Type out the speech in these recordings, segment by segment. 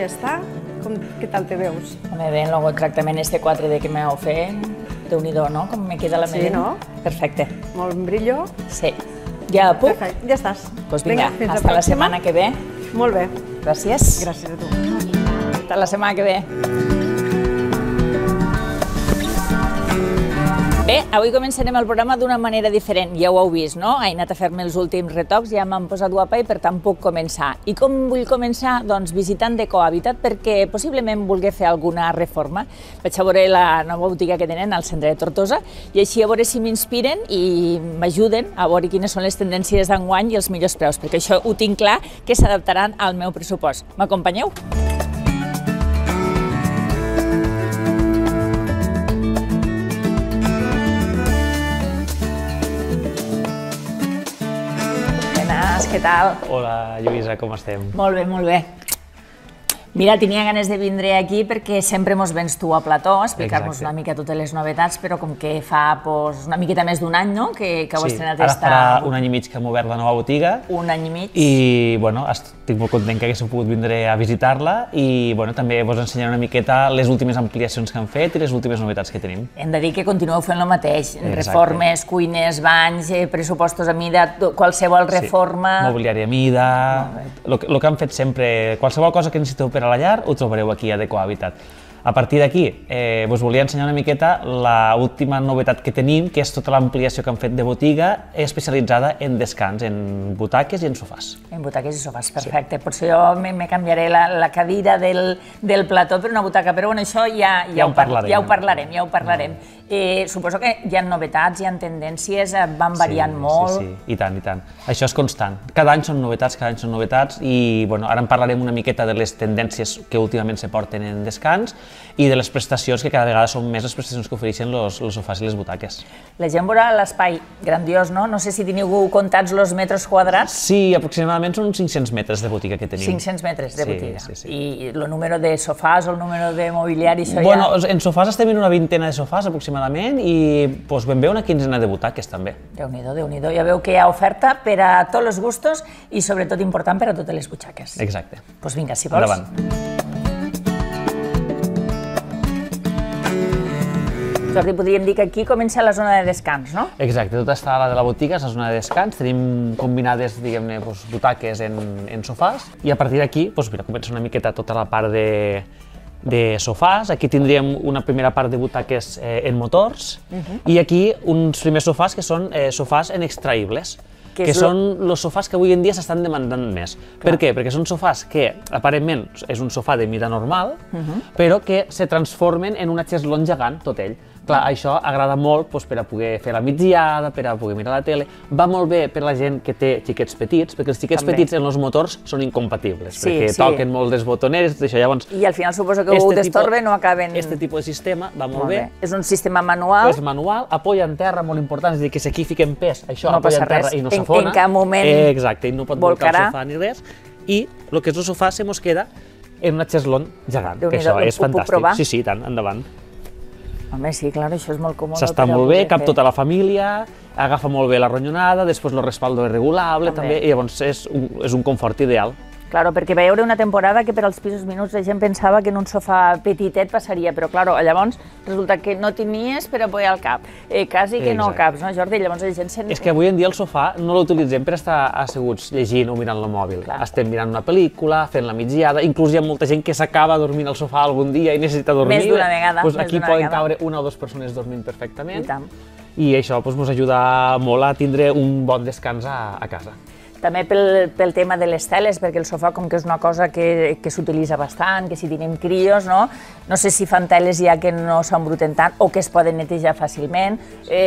ja està. Què tal te veus? Home, bé, el tractament este 4D que m'heu fet, Déu-n'hi-do, no? Com me queda la melena. Sí, no? Perfecte. Molt brillo. Sí. Ja puc? Perfecte, ja estàs. Doncs vinga, hasta la setmana que ve. Molt bé. Gràcies. Gràcies a tu. Hasta la setmana que ve. Bé, avui començarem el programa d'una manera diferent, ja ho heu vist, no? He anat a fer-me els últims retocs, ja m'han posat guapa i per tant puc començar. I com vull començar? Doncs visitant Decohabitat perquè possiblement vulgui fer alguna reforma. Vaig a veure la nova botiga que tenen al centre de Tortosa i així a veure si m'inspiren i m'ajuden a veure quines són les tendències d'enguany i els millors preus, perquè això ho tinc clar que s'adaptaran al meu pressupost. M'acompanyeu? Què tal? Hola, Lluïsa, com estem? Molt bé, molt bé. Mira, tenia ganes de vindre aquí perquè sempre mos vens tu a plató a explicar-nos una mica totes les novetats, però com que fa una miqueta més d'un any, no?, que heu estrenat esta... Sí, ara farà un any i mig que hem obert la nova botiga. Un any i mig. I, bueno, estic molt content que haguéssiu pogut vindre a visitar-la i, bueno, també vos ensenyaré una miqueta les últimes ampliacions que han fet i les últimes novetats que tenim. Hem de dir que continueu fent el mateix, reformes, cuines, banys, pressupostos a mida, qualsevol reforma... Sí, mobiliari a mida, el que han fet sempre, qualsevol cosa que necessiteu per a la llar ho trobareu aquí a Decohabitat. A partir d'aquí, us volia ensenyar una miqueta l'última novetat que tenim, que és tota l'ampliació que han fet de botiga especialitzada en descans, en butaques i en sofàs. En butaques i sofàs, perfecte. Potser jo me canviaré la cadira del plató per una butaca, però bueno, això ja ho parlarem. Suposo que hi ha novetats, hi ha tendències, van variant molt. Sí, i tant, i tant. Això és constant. Cada any són novetats i ara en parlarem una miqueta de les tendències que últimament se porten en descans i de les prestacions, que cada vegada són més les prestacions que ofereixen els sofàs i les butaques. La gent veurà l'espai grandiós, no? No sé si teniu comptats els metres quadrats. Sí, aproximadament són uns 500 metres de botiga que tenim. 500 metres de botiga. I el número de sofàs o el número de mobiliari, això ja... Bueno, en sofàs estem en una vintena de sofàs aproximadament i ben bé una quinzena de butaques també. Déu-n'hi-do, Déu-n'hi-do. Ja veu que hi ha oferta per a tots els gustos i sobretot important per a totes les butxaques. Exacte. Doncs vinga, si vols. Endavant. Jordi, podríem dir que aquí comença la zona de descans, no? Exacte, tota esta ala de la botiga és la zona de descans, tenim combinades, diguem-ne, butaques en sofàs i a partir d'aquí, comença una miqueta tota la part de sofàs. Aquí tindríem una primera part de butaques en motors i aquí uns primers sofàs que són sofàs en extraïbles, que són els sofàs que avui en dia s'estan demandant més. Per què? Perquè són sofàs que aparentment és un sofà de mida normal, però que se transformen en una xeslon gegant, tot ell. Clar, això agrada molt per a poder fer la migdiada, per a poder mirar la tele. Va molt bé per a la gent que té xiquets petits, perquè els xiquets petits en els motors són incompatibles, perquè toquen molt les botoneres, tot això, llavors... I al final suposo que ho destorben o acaben... Este tipus de sistema va molt bé. És un sistema manual. És manual, apoya en terra, molt important, és a dir, que si aquí fiquem pes, això apoya en terra i no s'afona. En cap moment exacte, i no pot volcar el sofà ni res. I el que és el sofà se mos queda en una xeslon gegant, que això és fantàstic. Sí, sí, tant, endavant. Home, sí, clar, això és molt còmode. S'està molt bé, cap tota la família, agafa molt bé la ronyonada, després el respaldo és regulable també, i llavors és un confort ideal. Claro, perquè va haver una temporada que per als pisos minuts la gent pensava que en un sofà petitet passaria, però claro, llavors resulta que no tenies per a poder al cap, quasi que no caps, no, Jordi? Llavors la gent sent... És que avui en dia el sofà no l'utilitzem per estar asseguts llegint o mirant el mòbil. Estem mirant una pel·lícula, fent la migdiada, inclús hi ha molta gent que s'acaba dormint al sofà algun dia i necessita dormir. Més d'una vegada. Aquí poden caure una o dues persones dormint perfectament. I això ens ajuda molt a tindre un bon descans a casa. També pel tema de les teles, perquè el sofà com que és una cosa que s'utilitza bastant, que si tenim crios, no? No sé si fan teles ja que no s'embruten tant o que es poden netejar fàcilment.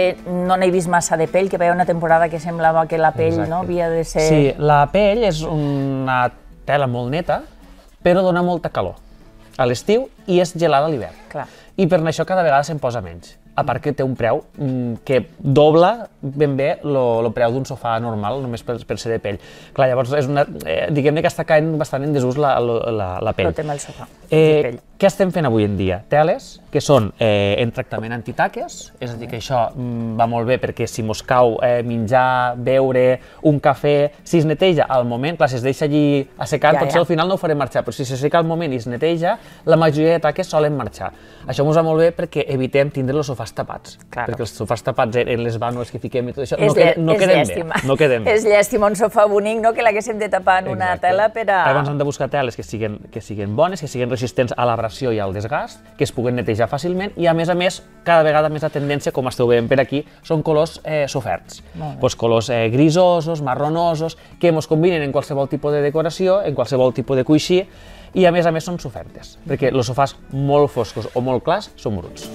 No n'he vist massa de pell, que va haver una temporada que semblava que la pell havia de ser... Sí, la pell és una tela molt neta, però dona molta calor a l'estiu i és gelada a l'hivern. I per això cada vegada se'n posa menys. A part que té un preu que dobla ben bé el preu d'un sofà normal, només per ser de pell. Clar, llavors, diguem-ne que està caient bastant en desús la pell. El tema del sofà, de pell. Què estem fent avui en dia? Teles que són en tractament antitaques, és a dir, que això va molt bé perquè si mos cau menjar, beure, un cafè, si es neteja al moment, clar, si es deixa allí assecant, potser al final no ho farem marxar, però si s'asseca al moment i es neteja, la majoria de taques solen marxar. Això ens va molt bé perquè evitem tindre els sofàs tapats, perquè els sofàs tapats en les vànues que fiquem i tot això no quedem bé. És llàstima un sofà bonic, no?, que l'haguéssim de tapar en una tela per a... Llavors hem de buscar teles que siguin bones, que siguin resistents a l'abrasió i al desgast, que es puguen netejar fàcilment i, a més, cada vegada més la tendència, com esteu veient per aquí, són colors soferts. Colors grisosos, marronosos, que ens combinen en qualsevol tipus de decoració, en qualsevol tipus de coixí, i a més són sofertes, perquè els sofàs molt foscos o molt clars són bruts.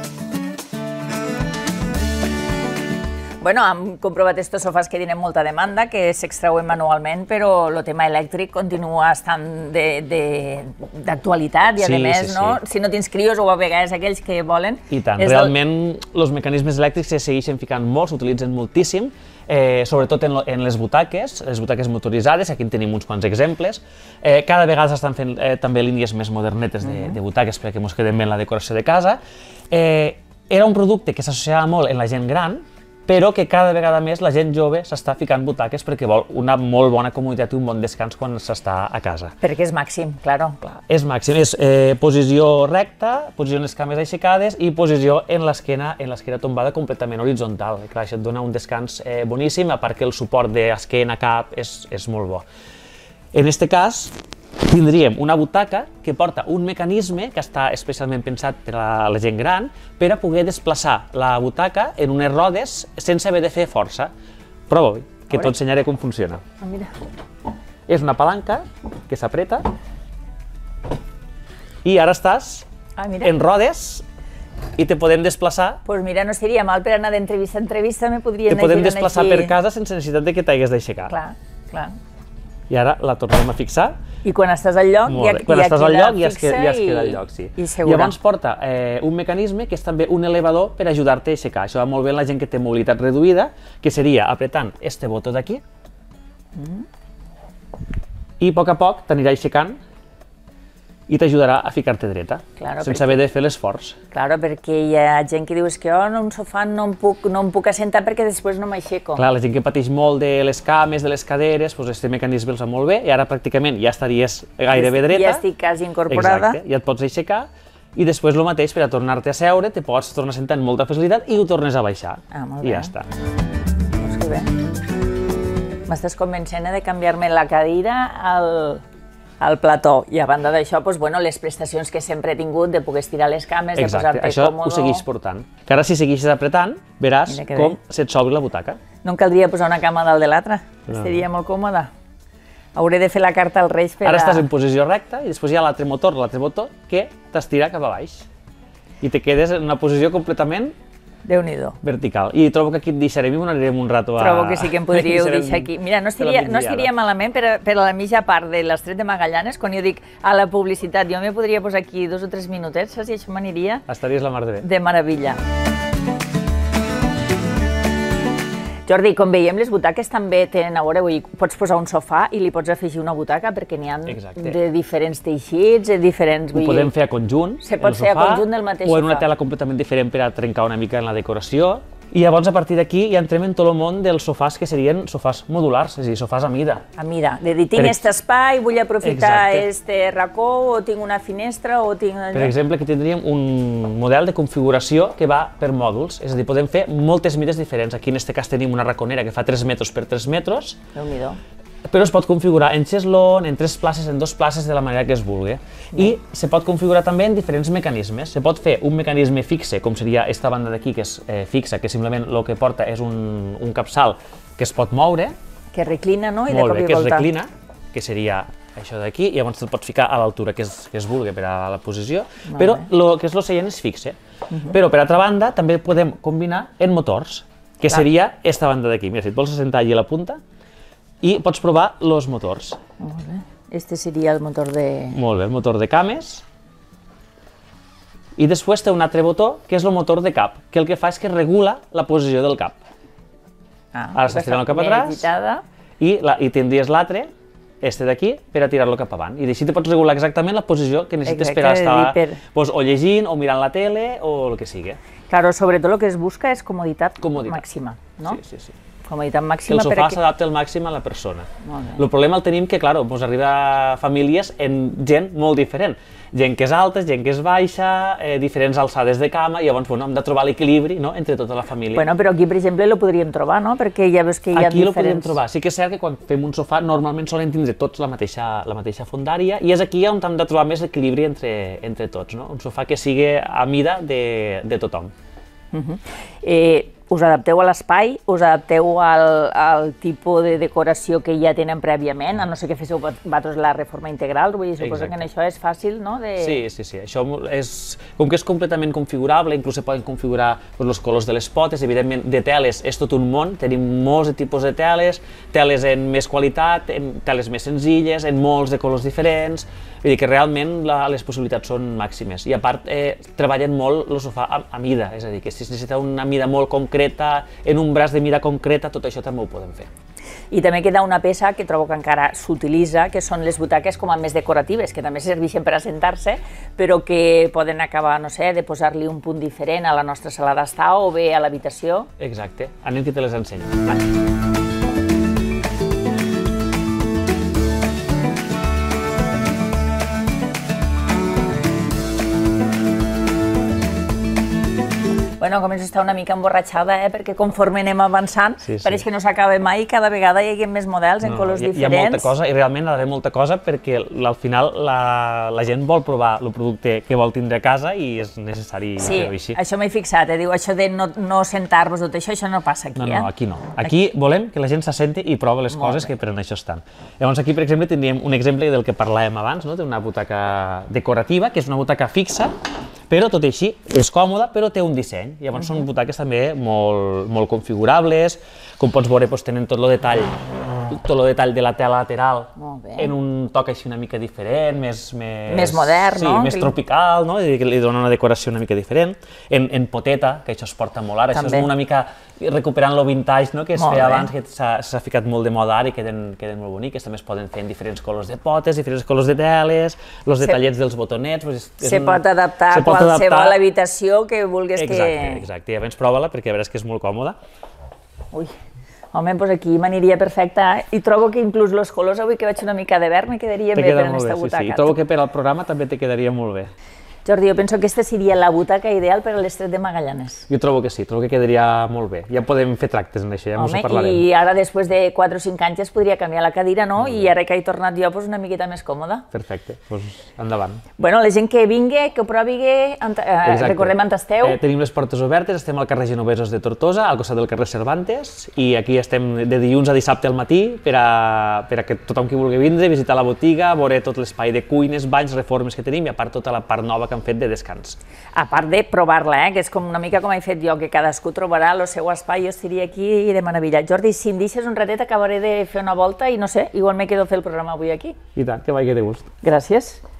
Bueno, hem comprovat estos sofàs que tenen molta demanda, que s'extreuen manualment, però el tema elèctric continua estant d'actualitat i, a més, si no tens crios o a vegades aquells que volen... I tant, realment els mecanismes elèctrics se segueixen ficant molt, s'utilitzen moltíssim, sobretot en les butaques motoritzades, aquí en tenim uns quants exemples. Cada vegada s'estan fent també línies més modernetes de butaques perquè ens quedem bé en la decoració de casa. Era un producte que s'associava molt en la gent gran, però que cada vegada més la gent jove s'està ficant butaques perquè vol una molt bona comoditat i un bon descans quan s'està a casa. Perquè és màxim, claro. És màxim, és posició recta, posició en les cames aixecades i posició en l'esquena tombada completament horitzontal. Clar, això et dona un descans boníssim, a part que el suport d'esquena, cap, és molt bo. En aquest cas, tindríem una butaca que porta un mecanisme que està especialment pensat per a la gent gran per a poder desplaçar la butaca en unes rodes sense haver de fer força. Prova-ho, que t'ho ensenyaré com funciona. És una palanca que s'apreta i ara estàs en rodes i te podem desplaçar. Doncs mira, no seria mal per anar d'entrevista a entrevista, me podrien anar girant així. Te podem desplaçar per casa sense necessitat de que t'hagués d'aixecar. Clar, clar. I ara la tornem a fixar. I quan estàs al lloc, ja es queda al lloc, sí. Llavors porta un mecanisme que és també un elevador per ajudar-te a aixecar. Això va molt bé en la gent que té mobilitat reduïda, que seria apretant este botó d'aquí i a poc t'anirà aixecant i t'ajudarà a ficar-te dreta, sense haver de fer l'esforç. Clar, perquè hi ha gent que diu que en un sofà no em puc assentar perquè després no m'aixeco. Clar, la gent que pateix molt de les cames, de les caderes, aquest mecanisme els va molt bé i ara pràcticament ja estaries gairebé dreta. Ja estic quasi incorporada. Exacte, ja et pots aixecar i després el mateix per a tornar-te a seure, te pots tornar a sentar amb molta facilitat i ho tornes a baixar. Molt bé. I ja està. Doncs que bé. M'estàs convencent de canviar-me la cadira al plató. I a banda d'això, les prestacions que sempre he tingut de poder estirar les cames, de posar-te còmode... Això ho segueix portant. Que ara si segueixes apretant, veràs com se't s'obre la butaca. No em caldria posar una cama dalt de l'altra, estaria molt còmoda. Hauré de fer la carta als Reis per a... Ara estàs en posició recta i després hi ha l'altre motor que t'estira cap a baix. I te quedes en una posició completament Déu-n'hi-do. Vertical. I trobo que aquí et deixarem i m'anirem un rato a... Trobo que sí que em podríeu deixar aquí. Mira, no estaria malament per a la mitja part de l'Estret de Magallanes, quan jo dic a la publicitat, jo me podria posar aquí 2 o 3 minutets, saps? I això m'aniria... Estaries la mar de bé. De meravella. Jordi, com veiem, les butaques també tenen a veure, pots posar un sofà i li pots afegir una butaca perquè n'hi ha de diferents teixits, de diferents... Ho podem fer a conjunt, se pot fer a conjunt del mateix sofà. O en una tela completament diferent per a trencar una mica en la decoració. I llavors, a partir d'aquí, ja entrem en tot el món dels sofàs que serien sofàs modulars, és a dir, sofàs a mida. A mida, de dir, tinc aquest espai, vull aprofitar este racó, o tinc una finestra, o tinc... Per exemple, aquí tindríem un model de configuració que va per mòduls, és a dir, podem fer moltes mides diferents. Aquí, en aquest cas, tenim una raconera que fa 3 metres per 3 metres, però es pot configurar en xeslon, en 3 places, en 2 places, de la manera que es vulgui. I se pot configurar també en diferents mecanismes. Se pot fer un mecanisme fixe, com seria aquesta banda d'aquí, que és fixa, que simplement el que porta és un capçal que es pot moure. Que reclina, no? I de cop i volta. Molt bé, que es reclina, que seria això d'aquí, i llavors te'l pots ficar a l'altura que es vulgui per a la posició, però el que és el seient és fixe. Però, per altra banda, també podem combinar en motors, que seria aquesta banda d'aquí. Mira, si et vols assentar allí a la punta, i pots provar els motors. Molt bé. Este seria el motor de... Molt bé, el motor de cames. I després té un altre botó, que és el motor de cap, que el que fa és que regula la posició del cap. Ara s'estirant el cap atràs i tindries l'altre, este d'aquí, per a tirar-lo cap avant. I així te pots regular exactament la posició que necessites per a Exacte, estar o llegint, o mirant la tele, o el que sigui. Claro, sobretot el que es busca és comoditat Comoditat. màxima, no? Sí, sí, sí. Comoditat Que màxima el sofà perquè... s'adapta al màxim a la persona. Molt bé. El problema el tenim que, claro, doncs arriba a famílies en gent molt diferent. Gent que és alta, gent que és baixa, diferents alçades de cama, i llavors hem de trobar l'equilibri, no?, entre tota la família. Bueno, però aquí, per exemple, lo podríem trobar, no? Perquè ja veus que hi ha Aquí diferents... lo podem trobar. Sí que és cert que quan fem un sofà normalment solen tindre tots la mateixa fondària, i és aquí on hem de trobar més equilibri entre tots, no? Un sofà que sigui a mida de tothom. Us adapteu a l'espai, us adapteu al tipus de decoració que ja tenen prèviament, a no ser que féssiu vosaltres la reforma integral, vull dir, suposo que en això és fàcil, no? Sí, sí, sí. Això és, com que és completament configurable, inclús se poden configurar els colors de les potes, evidentment de teles és tot un món, tenim molts tipus de teles en més qualitat, en teles més senzilles, en molts de colors diferents, vull dir que realment les possibilitats són màximes. I a part, treballen molt el sofà a mida, és a dir, que si es necessita una mida molt concreta, en un braç de mida concreta, tot això també ho podem fer. I també queda una peça que trobo que encara s'utilitza, que són les butaques com a més decoratives, que també serveixen per assentar-se, però que poden acabar, no sé, de posar-li un punt diferent a la nostra sala d'estar o bé a l'habitació. Exacte. Anem que te les ensenyo. Bueno, començo a estar una mica emborratxada, perquè conforme anem avançant, pareix que no s'acaba mai i cada vegada hi ha més models en colors diferents. Hi ha molta cosa, i realment ha d'haver molta cosa, perquè al final la gent vol provar el producte que vol tindre a casa i és necessari fer-ho així. Sí, això m'he fixat, diu, això de no sentar-vos tot això no passa aquí, No, aquí no. Aquí volem que la gent s'assenti i prova les coses que per això estan. Llavors aquí, per exemple, tindríem un exemple del que parlàvem abans, d'una butaca decorativa, que és una butaca fixa, però tot i així és còmoda, però té un disseny. Llavors són butaques també molt configurables, com pots veure tenen tot el detall de la tela lateral en un toc així una mica diferent, més modern, no? Sí, més tropical, no? Que li dona una decoració una mica diferent. En poteta, que això es porta molt ara, això és una mica recuperant lo vintage que es feia abans, que s'ha ficat molt de moda ara i queden molt boniques. També es poden fer en diferents colors de potes, diferents colors de teles, els detallets dels botonets. Se pot adaptar a qualsevol habitació que vulguis que... Exacte, i abans prova-la perquè veuràs que és molt còmoda. Ui, home, doncs aquí m'aniria perfecta, i trobo que inclús els colors avui que vaig una mica de verd me quedaria bé per en aquesta butaca. I trobo que per al programa també te quedaria molt bé. Jordi, jo penso que aquesta seria la butaca ideal per a l'Estret de Magallanes. Jo trobo que sí, trobo que quedaria molt bé. Ja podem fer tractes en això, ja ens ho parlarem. I ara, després de 4 o 5 anys, es podria canviar la cadira, no? I ara que he tornat jo, una miqueta més còmoda. Perfecte, doncs endavant. Bueno, la gent que vingui, que ho provi, recordem on esteu. Tenim les portes obertes, estem al carrer Genovesos de Tortosa, al costat del carrer Cervantes, i aquí estem de dilluns a dissabte al matí per a que tothom qui vulgui vindre, visitar la botiga, veure tot l'espai de cuines, banys, reformes que tenim, i a part tota la part nova que han fet de descans. A part de provar-la, que és una mica com he fet jo, que cadascú trobarà el seu espai, jo estaria aquí de meravella. Jordi, si em deixes un ratet acabaré de fer una volta i no sé, igual me quedo a fer el programa avui aquí. I tant, que vagi de gust. Gràcies.